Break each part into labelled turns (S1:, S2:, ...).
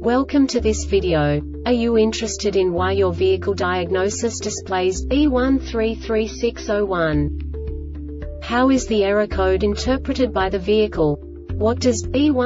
S1: Welcome to this video. Are you interested in why your vehicle diagnosis displays B133601? How is the error code interpreted by the vehicle? What does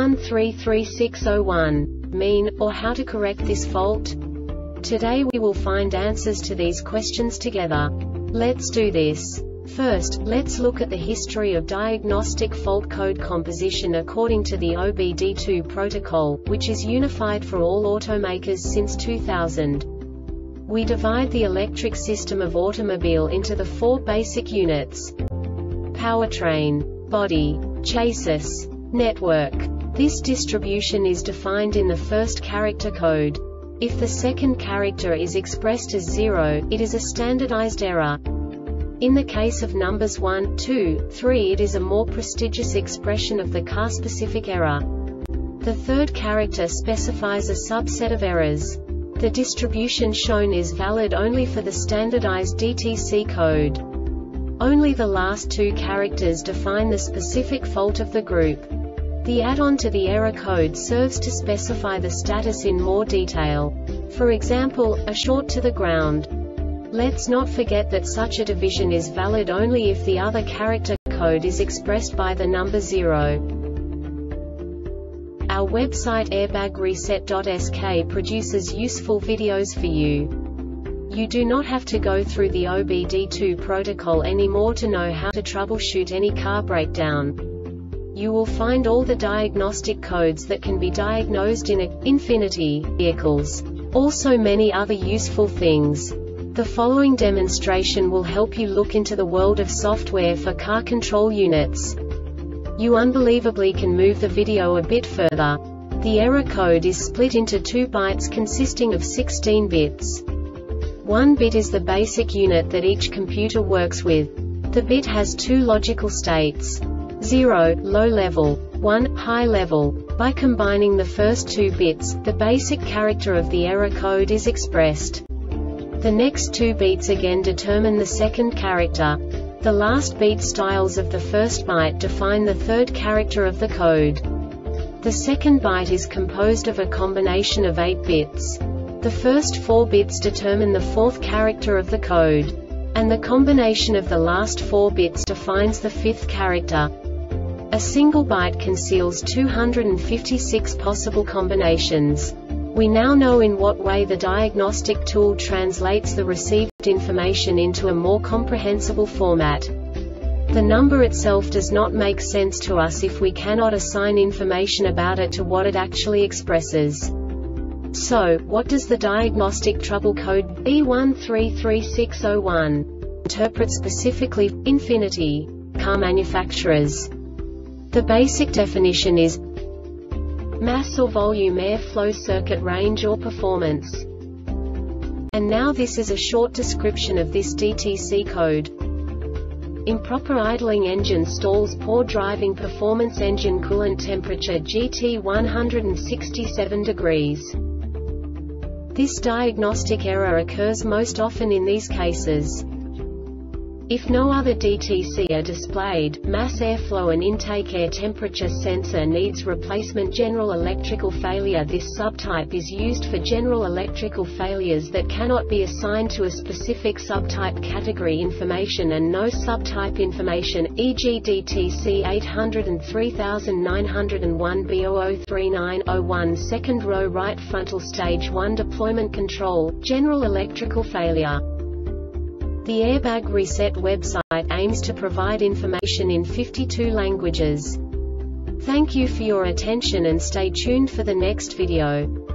S1: B133601 mean, or how to correct this fault? Today we will find answers to these questions together. Let's do this. First, let's look at the history of diagnostic fault code composition according to the OBD2 protocol, which is unified for all automakers since 2000. We divide the electric system of automobile into the four basic units: powertrain, body, chassis, network. This distribution is defined in the first character code. If the second character is expressed as 0, it is a standardized error. In the case of numbers 1, 2, 3, it is a more prestigious expression of the car-specific error. The third character specifies a subset of errors. The distribution shown is valid only for the standardized DTC code. Only the last two characters define the specific fault of the group. The add-on to the error code serves to specify the status in more detail. For example, a short to the ground. Let's not forget that such a division is valid only if the other character code is expressed by the number 0. Our website airbagreset.sk produces useful videos for you. You do not have to go through the OBD2 protocol anymore to know how to troubleshoot any car breakdown. You will find all the diagnostic codes that can be diagnosed in Infiniti vehicles. Also many other useful things. The following demonstration will help you look into the world of software for car control units. You unbelievably can move the video a bit further. The error code is split into 2 bytes consisting of 16 bits. 1 bit is the basic unit that each computer works with. The bit has 2 logical states: 0, low level, 1, high level. By combining the first 2 bits, the basic character of the error code is expressed. The next 2 beats again determine the second character. The last beat styles of the first byte define the third character of the code. The second byte is composed of a combination of 8 bits. The first 4 bits determine the fourth character of the code. And the combination of the last 4 bits defines the fifth character. A single byte conceals 256 possible combinations. We now know in what way the diagnostic tool translates the received information into a more comprehensible format. The number itself does not make sense to us if we cannot assign information about it to what it actually expresses. So, what does the diagnostic trouble code B133601 interpret specifically for Infiniti car manufacturers? The basic definition is mass or volume airflow circuit range or performance. And now this is a short description of this DTC code. Improper idling engine stalls, poor driving performance, engine coolant temperature GT 167 degrees. This diagnostic error occurs most often in these cases. If no other DTC are displayed, mass airflow and intake air temperature sensor needs replacement. General electrical failure. This subtype is used for general electrical failures that cannot be assigned to a specific subtype category information and no subtype information, e.g. DTC 803901 B003901 second row right frontal stage 1 deployment control, general electrical failure. The Airbag Reset website aims to provide information in 52 languages. Thank you for your attention and stay tuned for the next video.